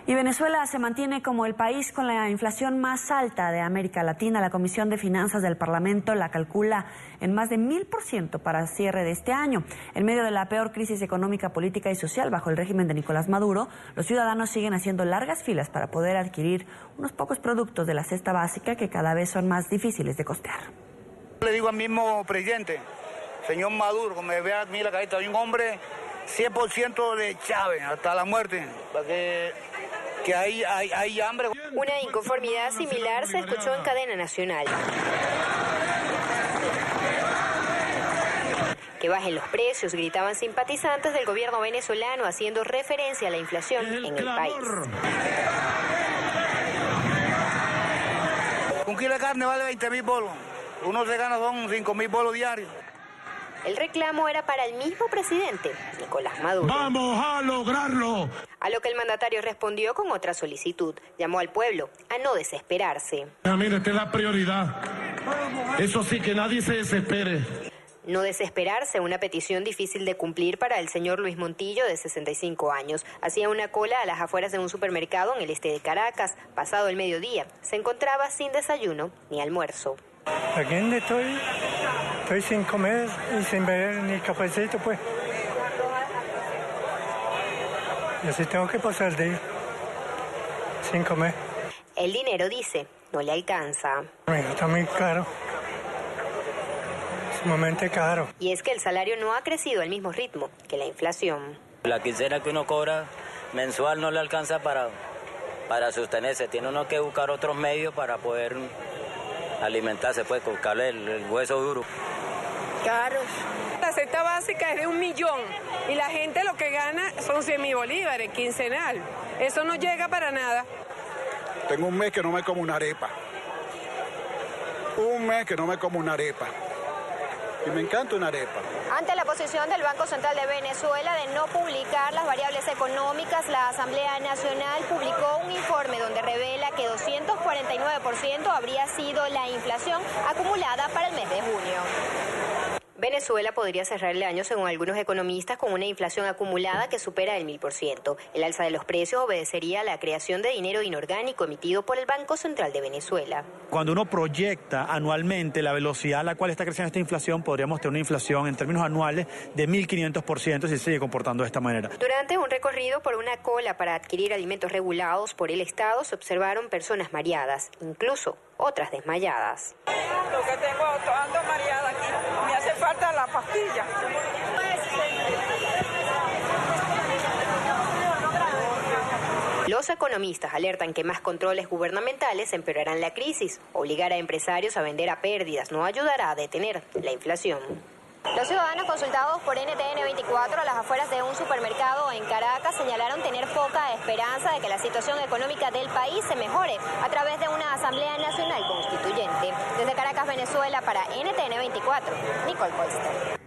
Y Venezuela se mantiene como el país con la inflación más alta de América Latina. La Comisión de Finanzas del Parlamento la calcula en más de 1000% para el cierre de este año. En medio de la peor crisis económica, política y social bajo el régimen de Nicolás Maduro, los ciudadanos siguen haciendo largas filas para poder adquirir unos pocos productos de la cesta básica que cada vez son más difíciles de costear. Le digo al mismo presidente, señor Maduro, como me vea a mí la carita de un hombre 100% de Chávez hasta la muerte, para que hay hambre. Una inconformidad similar se escuchó en cadena nacional. Que bajen los precios, gritaban simpatizantes del gobierno venezolano, haciendo referencia a la inflación en el país. Un kilo de carne vale 20.000 bolos. Uno se gana son 5.000 bolos diarios. El reclamo era para el mismo presidente, Nicolás Maduro. ¡Vamos a lograrlo! A lo que el mandatario respondió con otra solicitud. Llamó al pueblo a no desesperarse. Mire, esta es la prioridad. Eso sí, que nadie se desespere. No desesperarse, una petición difícil de cumplir para el señor Luis Montillo, de 65 años. Hacía una cola a las afueras de un supermercado en el este de Caracas. Pasado el mediodía, se encontraba sin desayuno ni almuerzo. Aquí donde estoy sin comer y sin beber ni cafecito, pues. Y así tengo que pasar el día, sin comer. El dinero, dice, no le alcanza. Bueno, está muy caro. Sumamente caro. Y es que el salario no ha crecido al mismo ritmo que la inflación. La quincena que uno cobra mensual no le alcanza para sostenerse. Tiene uno que buscar otros medios para poder alimentarse, pues, buscarle el hueso duro. Caros. La cesta básica es de 1 millón y la gente lo que gana son 100.000 bolívares quincenal. Eso no llega para nada. Tengo un mes que no me como una arepa. Un mes que no me como una arepa. Y me encanta una arepa. Ante la posición del Banco Central de Venezuela de no publicar las variables económicas, la Asamblea Nacional publicó un informe donde revela que 249% habría sido la inflación acumulada para el mes de junio. Venezuela podría cerrar el año, según algunos economistas, con una inflación acumulada que supera el 1000%. El alza de los precios obedecería a la creación de dinero inorgánico emitido por el Banco Central de Venezuela. Cuando uno proyecta anualmente la velocidad a la cual está creciendo esta inflación, podríamos tener una inflación en términos anuales de 1500% si se sigue comportando de esta manera. Durante un recorrido por una cola para adquirir alimentos regulados por el Estado, se observaron personas mareadas, incluso otras desmayadas. Lo que tengo, ando mareada aquí, me hace falta la pastilla. Los economistas alertan que más controles gubernamentales empeorarán la crisis. Obligar a empresarios a vender a pérdidas no ayudará a detener la inflación. Los ciudadanos consultados por NTN 24 a las afueras de un supermercado en Caracas señalaron tener poca esperanza de que la situación económica del país se mejore a través de una Asamblea Nacional Constituyente. Desde Caracas, Venezuela, para NTN 24, Nicole Colster.